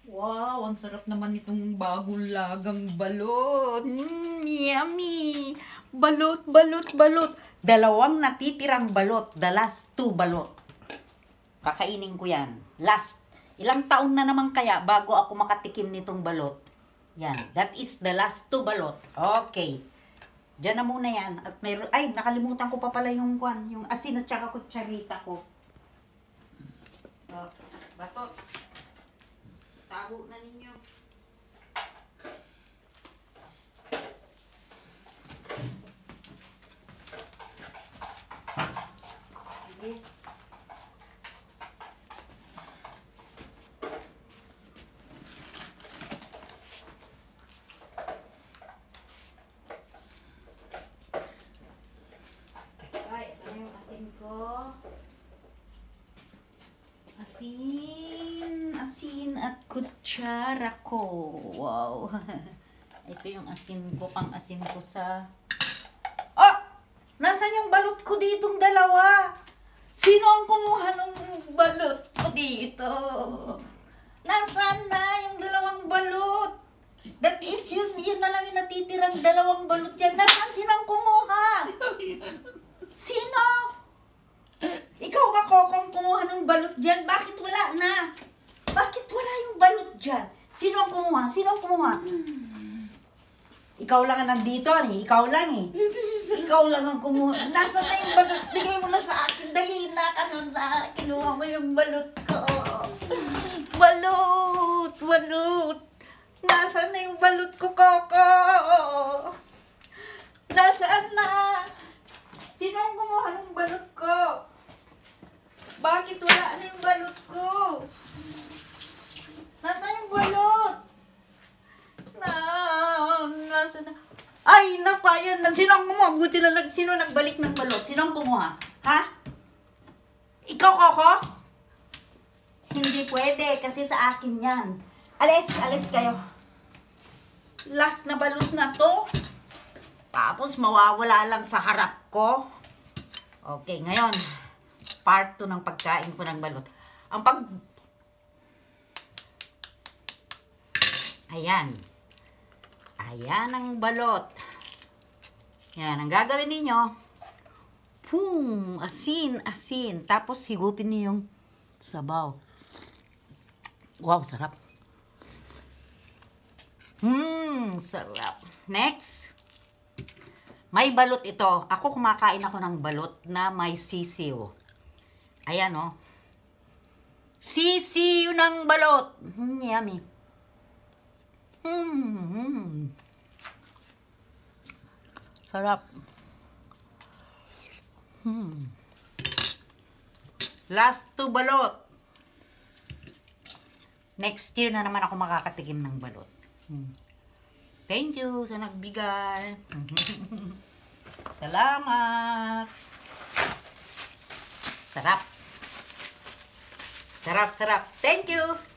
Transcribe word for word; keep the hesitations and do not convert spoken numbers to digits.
Wow, ang sarap naman itong bagong lagang balot. Mm, yummy! Balot, balot, balot. Dalawang natitirang balot. The last two balot. Kakainin ko yan. Last. Ilang taon na naman kaya bago ako makatikim nitong balot. Yan. That is the last two balot. Okay. Diyan na muna yan. At mayroon, ay, nakalimutan ko pa pala yung kwan. Yung asin at saka kutsarita ko. Oh, batot. Tago na ninyo. Sige. Ay, ito na yung asin ko. Asin, asin at kutsara ko. Wow. Ito yung asin ko, pang asin ko sa... Oh! Nasaan yung balot ko ditong dalawa? Sino ang kumuha ng balot ko dito? Nasaan na yung dalawang balot? That is, yun, yun na lang yung natitirang dalawang balot dyan. Nasaan sinang kumuha? Sino? Ikaw ba, Kokong, kumuha ng balot dyan? Bakit wala na? Bakit wala yung balot dyan? Sino ang kumuha? Sino ang kumuha? Ikaw lang ang nandito, eh. Ikaw lang, eh. Ikaw lang ang kumuha. Nasaan na yung balot? Bigay mo na sa akin. Dali na ka nun na. Kinuha mo yung balot ko. Balot! Balot! Nasaan na yung balot ko, Koko? Nasaan na? Sino ang kumuha ng balot ko? Bakit wala na yung balot ko? Nasaan yung balot? Na, nasaan na? Ay, napa, yan. Sino ang kumuha? Buti na lang. Sino nagbalik ng balot? Sino ang kumuha? Ha? Ikaw, Koko? Hindi pwede kasi sa akin yan. Alis, alis kayo. Last na balot na to. Tapos mawawala lang sa harap ko. Okay, ngayon, part two ng pagkain ko ng balot. Ang pag... Ayan. Ayan ang balot. Yan, ang gagawin ninyo, pum, asin, asin. Tapos higupin niyo yung sabaw. Wow, sarap. Hmm, sarap. Next. May balot ito. Ako kumakain ako ng balot na may sisiw. Ayan, oh. Sisiw ng balot. Mm, yummy. Mm, sarap. Hmm. Last two balot. Next year na naman ako makakatikim ng balot. Hmm. Thank you sa nagbigay. Salamat. Sarap. Sarap, sarap. Thank you.